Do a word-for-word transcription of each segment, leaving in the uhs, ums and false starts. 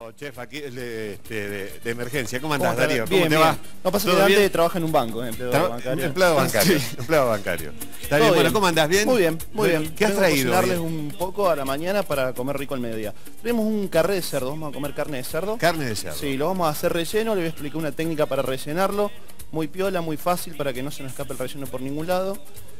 Oh, chef, aquí de, este, de, de emergencia. ¿Cómo andás, ¿Cómo Darío? ¿Cómo bien, te bien. va? No pasa que ¿Todo antes bien? trabaja en un banco, eh, empleado Tra- bancario. Empleado bancario. Sí. Empleado bancario. Está Todo bien. Bueno, bien. ¿cómo andás? ¿Bien? Muy bien, muy bien. ¿Qué has Vengo a traído cocinarles hoy? un poco a la mañana para comer rico al mediodía. Tenemos un carré de cerdo, vamos a comer carne de cerdo. Carne de cerdo. Sí, lo vamos a hacer relleno, le voy a explicar una técnica para rellenarlo. Muy piola, muy fácil para que no se nos escape el relleno por ningún lado.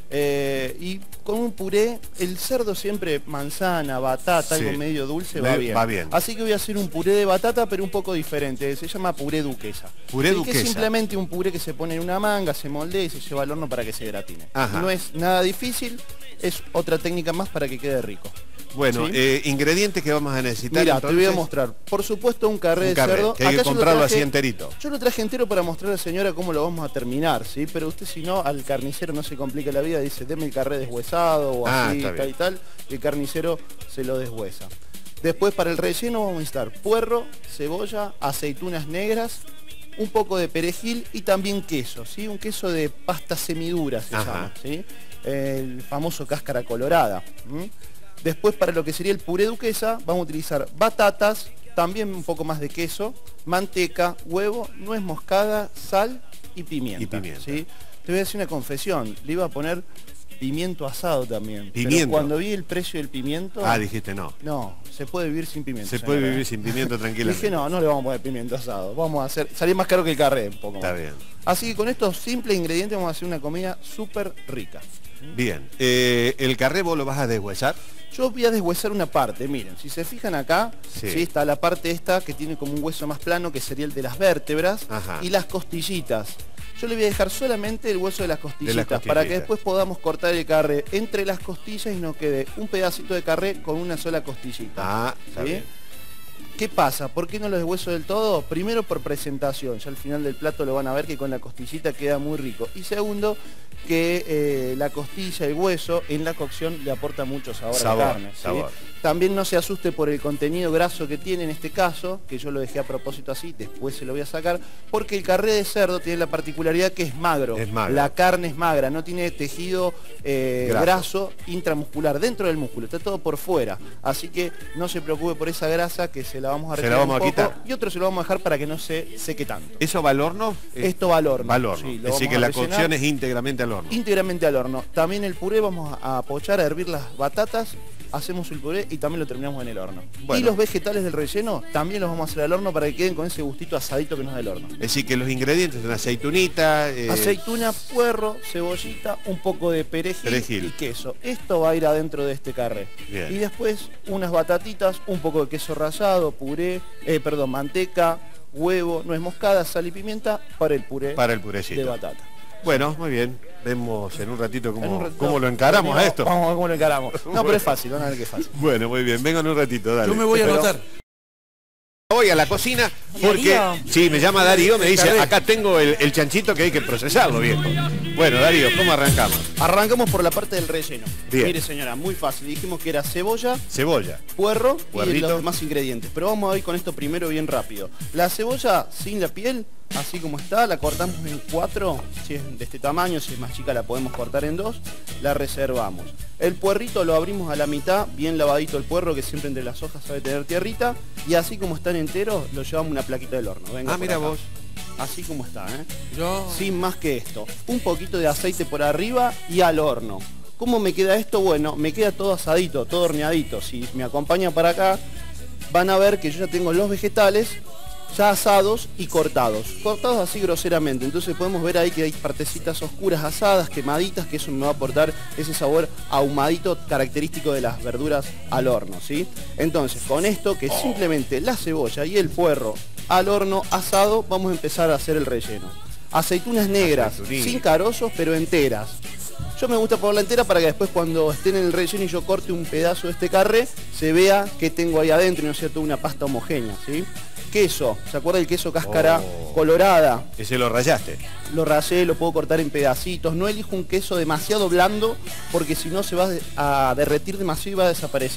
Eh, y con un puré, el cerdo siempre manzana, batata, Sí. algo medio dulce, Le- va bien. va bien. Así que voy a hacer un puré de batata, pero un poco diferente. Se llama puré duquesa. Puré Y que duquesa. es simplemente un puré que se pone en una manga, se moldea y se lleva al horno para que se gratine. Ajá. No es nada difícil, es otra técnica más para que quede rico. Bueno, ¿Sí? eh, ingredientes que vamos a necesitar. Mira, te voy a entonces. mostrar. Por supuesto, un carré Un de carré, cerdo. que hay que Acá yo lo comprarlo traje- así enterito. Yo lo traje entero para mostrar a la señora cómo lo vamos a terminar, ¿sí? Pero usted, si no, al carnicero no se complica la vida, dice, deme el carré deshuesado o Ah, así, está tal bien. y tal, y el carnicero se lo deshuesa. Después, para el relleno vamos a necesitar puerro, cebolla, aceitunas negras, un poco de perejil y también queso, ¿sí? Un queso de pasta semidura se Ajá. llama, ¿sí? El famoso cáscara colorada. ¿m? Después, para lo que sería el puré duquesa, vamos a utilizar batatas, también un poco más de queso, manteca, huevo, nuez moscada, sal y pimienta. Y pimienta. ¿sí? Te voy a decir una confesión, le iba a poner pimiento asado también. Pero ¿Pimiento? cuando vi el precio del pimiento, Ah, dijiste no. no, se puede vivir sin pimiento. Se puede señora. vivir sin pimiento tranquilamente. Dije, no, no le vamos a poner pimiento asado, vamos a hacer, salir más caro que el carré un poco Está más. bien. Así que con estos simples ingredientes vamos a hacer una comida súper rica. Bien. Eh, ¿El carré vos lo vas a deshuesar? Yo voy a deshuesar una parte, miren, si se fijan acá, Sí. sí, está la parte esta que tiene como un hueso más plano, que sería el de las vértebras, Ajá. y las costillitas. Yo le voy a dejar solamente el hueso de las costillitas, para que costillitas. después podamos cortar el carré entre las costillas y nos quede un pedacito de carré con una sola costillita. Ah, está ¿sí? bien. ¿Qué pasa? ¿Por qué no lo deshueso del todo? Primero por presentación, ya al final del plato lo van a ver que con la costillita queda muy rico. Y segundo, que eh, la costilla, el hueso, en la cocción le aporta mucho sabor, Sabor, a la carne. ¿sí? sabor. También no se asuste por el contenido graso que tiene en este caso, que yo lo dejé a propósito así, después se lo voy a sacar, porque el carré de cerdo tiene la particularidad que es magro. Es magro. La carne es magra, no tiene tejido eh, Graso. graso intramuscular, dentro del músculo, está todo por fuera. Así que no se preocupe por esa grasa que se la vamos a Se la retirar vamos un a poco, quitar. y otro se lo vamos a dejar para que no se seque tanto. ¿Eso va al horno? Eh, Esto va al horno. Va al horno. Sí, lo es decir, vamos que a la rellenar cocción es íntegramente al horno. íntegramente al horno. También el puré vamos a apoyar a hervir las batatas, hacemos el puré y también lo terminamos en el horno. Bueno. Y los vegetales del relleno también los vamos a hacer al horno para que queden con ese gustito asadito que nos da el horno. Es decir, que los ingredientes son aceitunita, eh, Aceituna, puerro, cebollita, un poco de perejil, Perejil. y queso. Esto va a ir adentro de este carré. Bien. Y después unas batatitas, un poco de queso rallado, puré, eh, perdón, manteca, huevo, nuez moscada, sal y pimienta para el puré para el purecito. de batata. Bueno, muy bien. Vemos en un ratito cómo, En un ratito- cómo lo encaramos Vamos, a esto. Vamos a ver cómo lo encaramos. No, pero es fácil, van a ver que es fácil. Bueno, muy bien. Vengan un ratito, dale. Yo me voy a Pero- anotar. Voy a la cocina porque... Darío. Sí, me llama Darío, me dice, Carré. acá tengo el, el chanchito que hay que procesarlo, viejo. Bueno, Darío, ¿cómo arrancamos? Arrancamos por la parte del relleno. Bien. Mire, señora, muy fácil. Dijimos que era cebolla, Cebolla. puerro y Puerrito. los demás ingredientes. Pero vamos a ir con esto primero bien rápido. La cebolla sin la piel, así como está, la cortamos en cuatro. Si es de este tamaño, si es más chica la podemos cortar en dos. La reservamos. El puerrito lo abrimos a la mitad, bien lavadito el puerro, que siempre entre las hojas sabe tener tierrita. Y así como están enteros, lo llevamos a una plaquita del horno. Venga Ah, por mira acá. vos. Así como está, ¿eh? Yo. Sin más que esto. Un poquito de aceite por arriba y al horno. ¿Cómo me queda esto? Bueno, me queda todo asadito, todo horneadito. Si me acompañan para acá, van a ver que yo ya tengo los vegetales ya asados y cortados. Cortados así groseramente. Entonces podemos ver ahí que hay partecitas oscuras asadas, quemaditas, que eso me va a aportar ese sabor ahumadito característico de las verduras al horno, ¿sí? Entonces, con esto, que es simplemente la cebolla y el puerro al horno asado, vamos a empezar a hacer el relleno. Aceitunas negras, Aceitunín. sin carozos, pero enteras. Yo me gusta ponerla entera para que después cuando estén en el relleno y yo corte un pedazo de este carré, se vea que tengo ahí adentro y no sea toda una pasta homogénea, ¿sí? Queso, ¿se acuerda del queso cáscara Oh. colorada? Ese lo rayaste. Lo rayé, lo puedo cortar en pedacitos. No elijo un queso demasiado blando porque si no se va a derretir demasiado y va a desaparecer.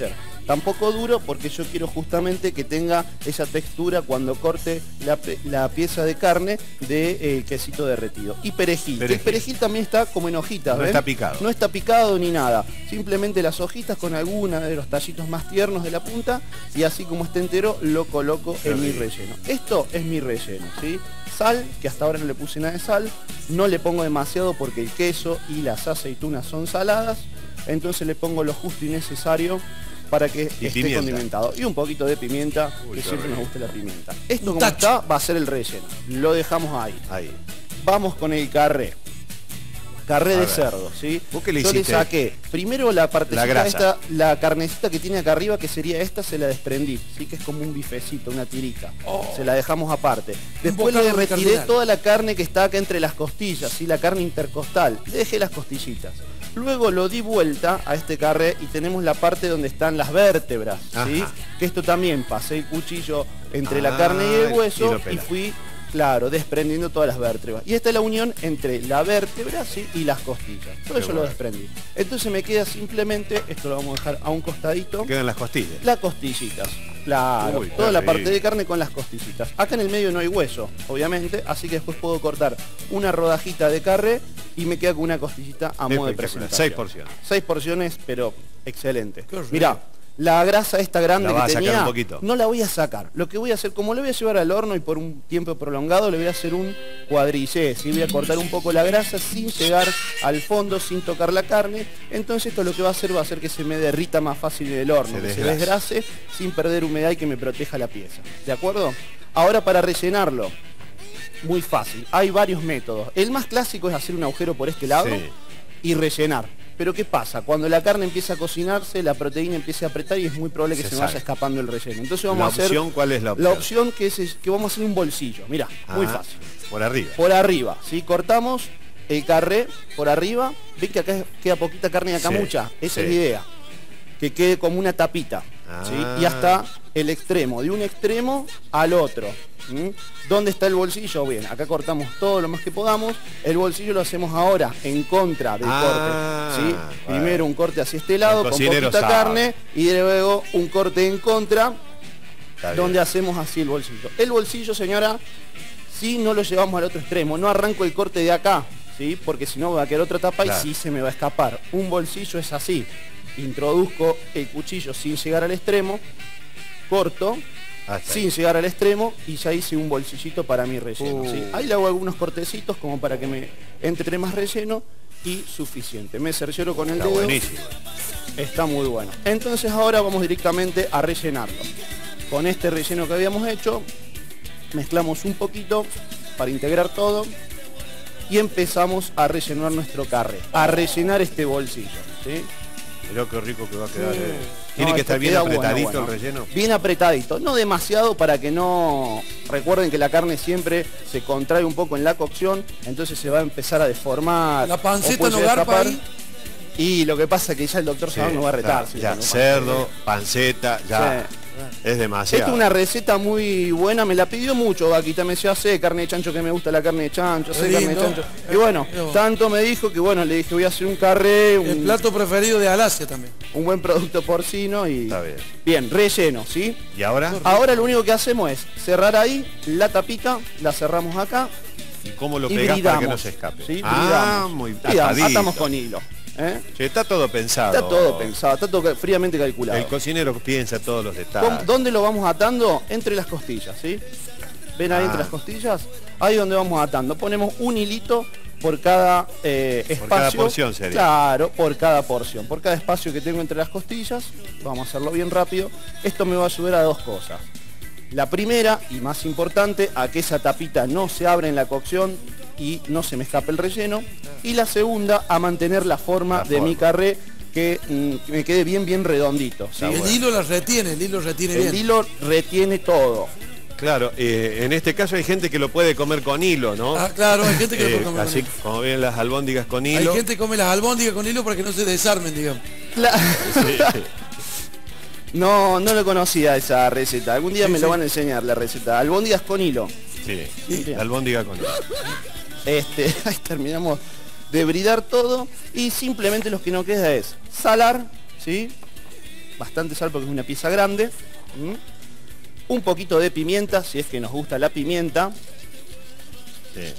tampoco duro, porque yo quiero justamente que tenga esa textura cuando corte la, la pieza de carne de eh, quesito derretido. Y perejil. perejil. El perejil también está como en hojitas, no ¿ven? está picado. No está picado ni nada. Simplemente las hojitas con alguna de los tallitos más tiernos de la punta, y así como está entero lo coloco Qué en rico. mi relleno. Esto es mi relleno, ¿sí? Sal, que hasta ahora no le puse nada de sal, no le pongo demasiado porque el queso y las aceitunas son saladas, entonces le pongo lo justo y necesario para que y esté pimienta. condimentado. Y un poquito de pimienta, Uy, que siempre rico. nos gusta la pimienta. Esto como Tacho. está va a ser el relleno. Lo dejamos ahí. ahí. Vamos con el carré. Carré A de ver. cerdo, ¿sí? ¿Vos qué le Yo le hiciste? saqué primero la partecita La grasa. esta, la carnecita que tiene acá arriba, que sería esta, se la desprendí, sí, que es como un bifecito, una tirita. Oh. Se la dejamos aparte. Después bocado le de retiré cardenal. toda la carne que está acá entre las costillas, ¿sí? La carne intercostal. Le dejé las costillitas. Luego lo di vuelta a este carré y tenemos la parte donde están las vértebras, ¿sí? Ajá. Que esto también pasé el cuchillo entre Ah, la carne y el y hueso lo y, pelás. fui, claro, desprendiendo todas las vértebras. Y esta es la unión entre la vértebra, ¿sí? y las costillas. Todo Qué eso bueno. lo desprendí. Entonces me queda simplemente, esto lo vamos a dejar a un costadito, Quedan las costillas. las costillitas. Claro, Uy, toda qué la parte rico. de carne con las costillitas. Acá en el medio no hay hueso, obviamente, así que después puedo cortar una rodajita de carne y me queda con una costillita a modo de Espectacular. presentación. Seis porciones. Seis porciones, pero excelente. Qué rico. Mirá, la grasa esta grande La vas que a sacar tenía, un poquito. no la voy a sacar. Lo que voy a hacer, como lo voy a llevar al horno y por un tiempo prolongado, le voy a hacer un cuadrillé, ¿sí? Voy a cortar un poco la grasa sin llegar al fondo, sin tocar la carne. Entonces esto lo que va a hacer va a hacer que se me derrita más fácil en el horno, Se que se desgrase. desgrase sin perder humedad y que me proteja la pieza. ¿De acuerdo? Ahora para rellenarlo, muy fácil. Hay varios métodos. El más clásico es hacer un agujero por este lado Sí. y rellenar. Pero ¿qué pasa? Cuando la carne empieza a cocinarse, la proteína empieza a apretar y es muy probable que Se se, me sale. vaya escapando el relleno. Entonces vamos ¿La a hacer... opción cuál es la opción? La opción que es que vamos a hacer un bolsillo. Mirá, muy Ah, fácil. Por arriba. Por arriba, ¿sí? Cortamos el carré por arriba. ¿Ven que acá queda poquita carne y acá Sí, mucha? Esa sí. es la idea. Que quede como una tapita. ¿sí? Ah. Y hasta el extremo, de un extremo al otro. ¿Mm? ¿Dónde está el bolsillo? Bien, acá cortamos todo lo más que podamos. El bolsillo lo hacemos ahora en contra del Ah, corte. ¿sí? bueno. Primero un corte hacia este lado El con cocinero poquita sabe. carne y luego un corte en contra Está bien. donde hacemos así el bolsillo. El bolsillo, señora, si no lo llevamos al otro extremo, no arranco el corte de acá, ¿sí? Porque si no va a quedar otra tapa Claro. y sí se me va a escapar. Un bolsillo es así. Introduzco el cuchillo sin llegar al extremo, corto, Hasta sin ahí. llegar al extremo y ya hice un bolsillito para mi relleno. Uh. ¿sí? Ahí le hago algunos cortecitos como para que me entre más relleno y suficiente. Me cercioro con el Está dedo. buenísimo. Está muy bueno. Entonces ahora vamos directamente a rellenarlo. Con este relleno que habíamos hecho, mezclamos un poquito para integrar todo y empezamos a rellenar nuestro carré, a rellenar este bolsillo. ¿sí? Mirá qué rico que va a quedar. Sí. eh. No, Tiene que esto estar bien queda bueno, apretadito bueno. el relleno. Bien apretadito, no demasiado para que no... Recuerden que la carne siempre se contrae un poco en la cocción, entonces se va a empezar a deformar. La o panceta puede no llegar a garpa escapar. ahí. Y lo que pasa es que ya el doctor Sí, Sabán nos va a retar. ya, si ya, no, cerdo, panceta, ya. Sí. Es demasiado. Esta es una receta muy buena, me la pidió mucho Vaquita, me decía, sé carne de chancho, que me gusta la carne de chancho, sé Qué carne de lindo. chancho. Y bueno, Qué bueno. tanto me dijo que bueno, le dije voy a hacer un carré, El un, plato preferido de Alasia también. un buen producto porcino y... Está bien. Bien, relleno, ¿sí? ¿Y ahora? Ahora lo único que hacemos es cerrar ahí la tapita, la cerramos acá ¿Y cómo lo y pegás bridamos. para que no se escape? ¿sí? Ah, Bridamos. muy Bridamos, atadito. atamos con hilo. ¿eh? Che, está todo pensado. Está todo pensado, está todo fríamente calculado. El cocinero piensa todos los detalles. ¿Cómo- ¿Dónde lo vamos atando? Entre las costillas, ¿sí? ¿Ven ahí Ah. entre las costillas? Ahí donde vamos atando. Ponemos un hilito por cada eh, espacio. Por cada porción sería. Claro, por cada porción. Por cada espacio que tengo entre las costillas. Vamos a hacerlo bien rápido. Esto me va a ayudar a dos cosas. La primera, y más importante, a que esa tapita no se abra en la cocción y no se me escape el relleno. Y la segunda, a mantener la forma La de forma. mi carré, que, mm, que me quede bien, bien redondito. ¿sí? El bueno. hilo la retiene, el hilo retiene El bien. hilo retiene todo. Claro, eh, en este caso hay gente que lo puede comer con hilo, ¿no? Ah, claro, hay gente que lo Eh, puede comer con así hilo. como ven las albóndigas con Hay hilo. gente que come las albóndigas con hilo para que no se desarmen, digamos. Cla- Sí. No, no lo conocía esa receta. Algún día Sí, me lo sí. van a enseñar la receta. Albóndigas con hilo. Sí, Bien. la albóndiga con hilo. Este, ahí terminamos de bridar todo y simplemente lo que nos queda es salar, ¿sí? bastante sal porque es una pieza grande. ¿Mm? Un poquito de pimienta, si es que nos gusta la pimienta. Sí.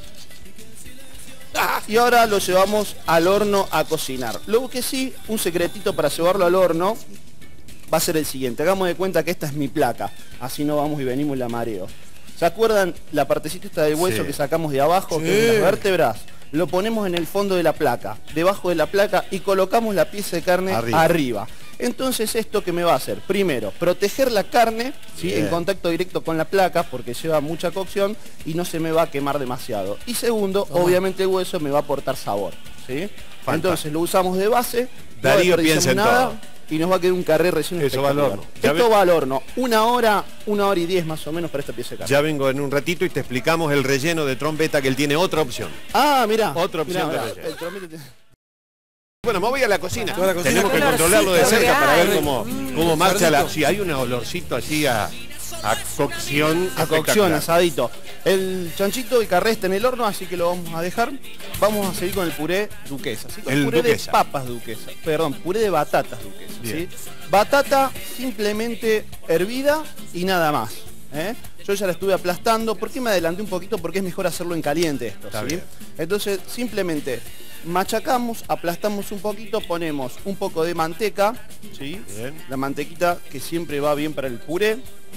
Y ahora lo llevamos al horno a cocinar. Luego que sí, un secretito para llevarlo al horno va a ser el siguiente. Hagamos de cuenta que esta es mi placa. Así no vamos y venimos y la mareo. ¿Se acuerdan la partecita esta del hueso Sí. que sacamos de abajo, Sí. que es de las vértebras? Lo ponemos en el fondo de la placa, debajo de la placa, y colocamos la pieza de carne Arriba. arriba. Entonces, ¿esto qué me va a hacer? Primero, proteger la carne, ¿sí? Bien. En contacto directo con la placa, porque lleva mucha cocción y no se me va a quemar demasiado. Y segundo, Toma. obviamente el hueso me va a aportar sabor, ¿sí? Fantástico. Entonces lo usamos de base, no Darío desperdiciamos piensa en nada, todo. y nos va a quedar un carré recién Eso va al espectacular. horno. Ya Esto ve- va al horno. Una hora, una hora y diez más o menos para esta pieza de carne. Ya vengo en un ratito y te explicamos el relleno de trombeta, que él tiene otra opción. Ah, mirá. Otra opción Mirá, de mirá, relleno. el trombete tiene- Bueno, me voy a la cocina. ¿Te vas a la cocina? Tenemos que Con controlarlo de olorcito, cerca para ver ¿verdad? cómo, Mm, cómo marcha la... cerdito. Sí, hay un olorcito así a, a cocción. A cocción, espectacular. asadito. El chanchito y carré está en el horno, así que lo vamos a dejar. Vamos a seguir con el puré duquesa. ¿sí? Con El puré duquesa. de papas duquesa. Perdón, puré de batatas duquesa. Bien. ¿sí? Batata simplemente hervida y nada más. ¿eh? Yo ya la estuve aplastando. ¿Por qué me adelanté un poquito? Porque es mejor hacerlo en caliente esto. Está ¿sí? bien. Entonces simplemente machacamos, aplastamos un poquito, ponemos un poco de manteca. ¿sí? Bien. La mantequita que siempre va bien para el puré.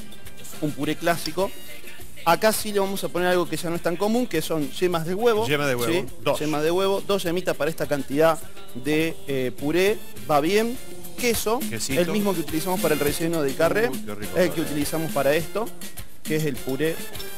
Un puré clásico. Acá sí le vamos a poner algo que ya no es tan común, que son yemas de huevo. Yema de huevo, ¿sí? dos. Yemas de huevo, dos yemitas para esta cantidad de eh, puré, va bien. Queso, Quesito. el mismo que utilizamos para el relleno del carré, Uy, qué rico el que carré. utilizamos para esto, que es el puré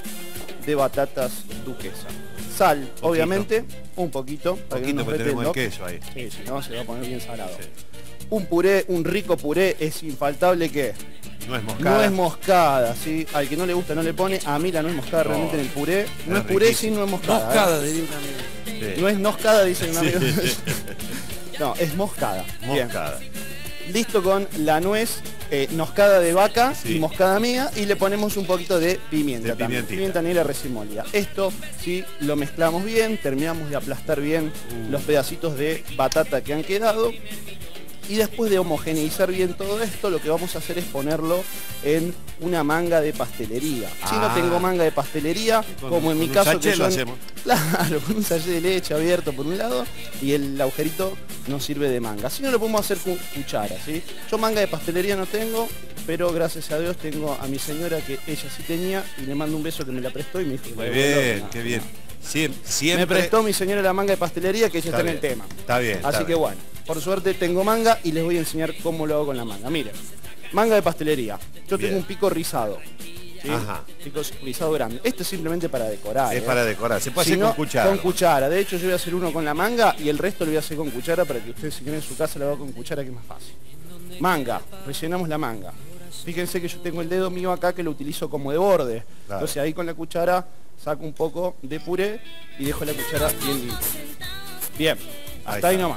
de batatas duquesa. Sal, Poquito. obviamente, un poquito, para que Poquito, no nos porque rete tenemos el loco. queso ahí. Sí, si no se va a poner bien salado. Sí. Un puré, un rico puré, es infaltable que No es moscada. no es moscada, ¿sí? Al que no le gusta no le pone. A mí la no es moscada No, realmente en el puré. No es es puré riquísimo. sin no es moscada. ¿eh? Moscada, diría un amigo. Sí. No es noscada, dice un Sí. amigo. No, es moscada. Bien. Moscada. Listo con la nuez eh, noscada de vaca Sí. y moscada mía, y le ponemos un poquito de pimienta De también. pimientita. Pimienta negra recién molida. Esto sí lo mezclamos bien, terminamos de aplastar bien Uh. los pedacitos de batata que han quedado. Y después de homogeneizar bien todo esto, lo que vamos a hacer es ponerlo en una manga de pastelería. Si no Ah. tengo manga de pastelería, Con- como en mi con un caso sachet que lo son- hacemos. Claro, con un sachet de leche abierto por un lado y el agujerito nos sirve de manga. Si no lo podemos hacer con cuchara, ¿sí? Yo manga de pastelería no tengo, pero gracias a Dios tengo a mi señora que ella sí tenía, y le mando un beso que me la prestó y me dijo que Muy la bien, devolvió. qué bien. Siem- Me siempre... prestó mi señora la manga de pastelería, que ella está, Está en el bien, tema. está bien, está Así que bien. bueno, por suerte tengo manga y les voy a enseñar cómo lo hago con la manga. Miren, manga de pastelería. Yo Bien. tengo un pico rizado. ¿sí? Ajá. Pico rizado grande. Esto es simplemente para decorar. Es ¿eh? para decorar. Se puede Si hacer no, con cuchara. Con cuchara. De hecho, yo voy a hacer uno con la manga y el resto lo voy a hacer con cuchara para que ustedes, si quieren en su casa, lo hagan con cuchara, que es más fácil. Manga. Rellenamos la manga. Fíjense que yo tengo el dedo mío acá que lo utilizo como de borde. Claro. Entonces ahí con la cuchara saco un poco de puré y dejo la cuchara bien limpia. Bien. Ahí Hasta ahí, está. nomás.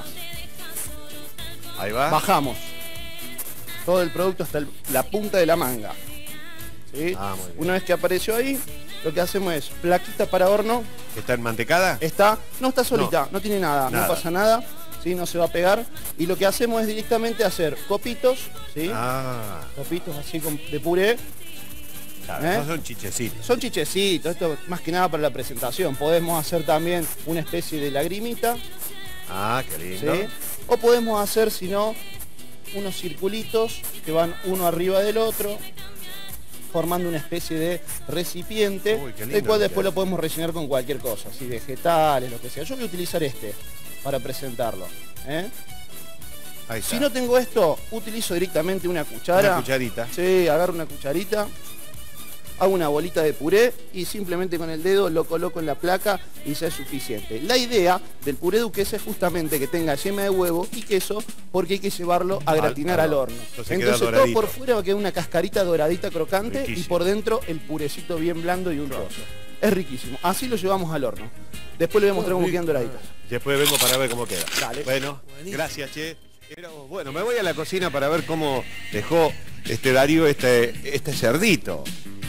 Ahí va. Bajamos todo el producto hasta el- la punta de la manga. ¿sí? Ah, muy bien. Una vez que apareció ahí, lo que hacemos es plaquita para horno. ¿Está en mantecada? Está, no está solita, no, tiene nada, Nada. no pasa nada, ¿sí? No se va a pegar. Y lo que hacemos es directamente hacer copitos, ¿sí? Ah, Copitos así con, de puré. claro, ¿Eh? esos son chichecitos. Son chichecitos, esto más que nada para la presentación. Podemos hacer también una especie de lagrimita, Ah, qué ¿sí? lindo. O podemos hacer, si no, unos circulitos que van uno arriba del otro, formando una especie de recipiente, Uy, qué lindo el cual que después queda. lo podemos rellenar con cualquier cosa, así vegetales, lo que sea. Yo voy a utilizar este para presentarlo. ¿eh? Ahí está. Si no tengo esto, utilizo directamente una cuchara. Una cucharita. Sí, agarro una cucharita, hago una bolita de puré y simplemente con el dedo lo coloco en la placa y ya es suficiente. La idea del puré duquesa es justamente que tenga yema de huevo y queso, porque hay que llevarlo a Al- gratinar al al horno. horno. Entonces queda Entonces todo doradito. por fuera va a quedar una cascarita doradita crocante y Riquísimo. por dentro el purecito bien blando y untuoso. Es riquísimo. Así lo llevamos al horno. Después le voy a mostrar cómo quedan doraditos. Después vengo para ver cómo queda. Dale. Bueno, Buenísimo. gracias, che. Pero, bueno, me voy a la cocina para ver cómo dejó este Darío este, este cerdito.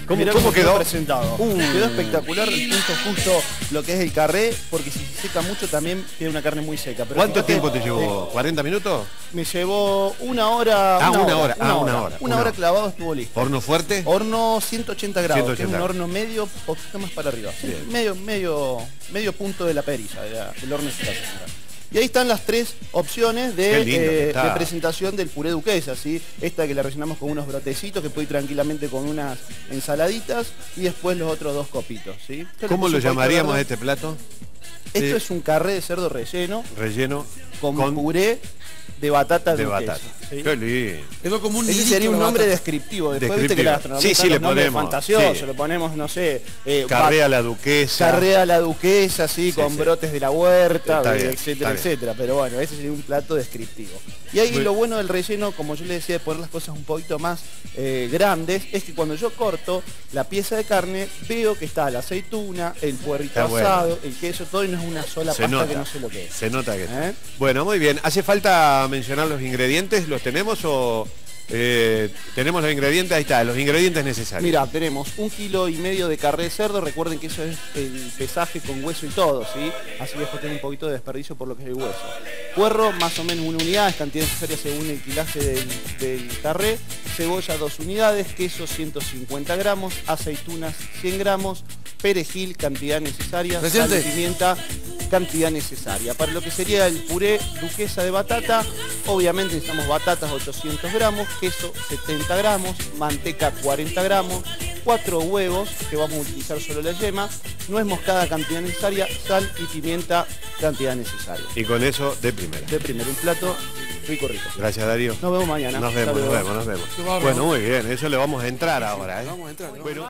¿Cómo, Mirá cómo quedó? presentado. Uh. Quedó espectacular el punto justo lo que es el carré, porque si se seca mucho también queda una carne muy seca. Pero ¿Cuánto fíjate, tiempo te llevó? eh, ¿cuarenta minutos? me llevó una hora. Ah, una hora, Una ah, hora, una hora, Una una hora hora. clavado estuvo listo. ¿Horno fuerte? Horno ciento ochenta grados, ciento ochenta. que es un horno medio, poquito más para arriba. Sí, Bien. medio, medio, medio punto de la perilla, de la- del horno de su casa. Y ahí están las tres opciones de, Qué lindo que eh, está. de presentación del puré duquesa, ¿sí? Esta que la rellenamos con unos brotecitos, que puede ir tranquilamente con unas ensaladitas, y después los otros dos copitos, ¿sí? Yo le ¿Cómo puse lo un poquito de llamaríamos a verdura. este plato? Esto Sí. es un carré de cerdo relleno Relleno con, con puré de batata de duquesa, batata. ¿sí? Qué lindo. Quedó como un Ese nidito sería un la nombre batata. descriptivo. Después viste que Descriptivo. la gastronomía Sí, están sí, los le nombres ponemos, fantasiosos, sí. le ponemos, no sé, eh, Carré bat- a la duquesa. Carré a la duquesa, sí, Sí, con sí. brotes de la huerta, Está eh, bien, etcétera, está bien. etcétera. Pero bueno, ese sería un plato descriptivo. Y ahí Muy- lo bueno del relleno, como yo le decía, de poner las cosas un poquito más eh, grandes, es que cuando yo corto la pieza de carne, veo que está la aceituna, el puerrito Está bueno. asado, el queso, todo, y no es una sola Se pasta nota, que no sé lo que es. se nota que ¿Eh? Bueno, muy bien. ¿Hace falta mencionar los ingredientes? ¿Los tenemos o eh, tenemos los ingredientes? Ahí está, los ingredientes necesarios. Mira, tenemos un kilo y medio de carne de cerdo, recuerden que eso es el pesaje con hueso y todo, ¿sí? Así después tiene un poquito de desperdicio por lo que es el hueso. Puerro, más o menos una unidad, es cantidad necesaria según el kilaje del, del carré. Cebolla, dos unidades, queso, ciento cincuenta gramos, aceitunas, cien gramos, perejil, cantidad necesaria, sal Presidente. y pimienta, cantidad necesaria. Para lo que sería el puré duquesa de batata, obviamente necesitamos batatas ochocientos gramos, queso setenta gramos, manteca cuarenta gramos, cuatro huevos, que vamos a utilizar solo la yema, nuez moscada cantidad necesaria, sal y pimienta cantidad necesaria. Y con eso, de primera. De primero, un plato rico rico. Gracias, Darío. Nos vemos mañana. Nos Hasta vemos, nos luego. vemos, nos vemos. Qué bárbaro. Bueno, muy bien, eso le vamos a entrar ahora. ¿eh? Vamos a entrar, ¿no? Bueno.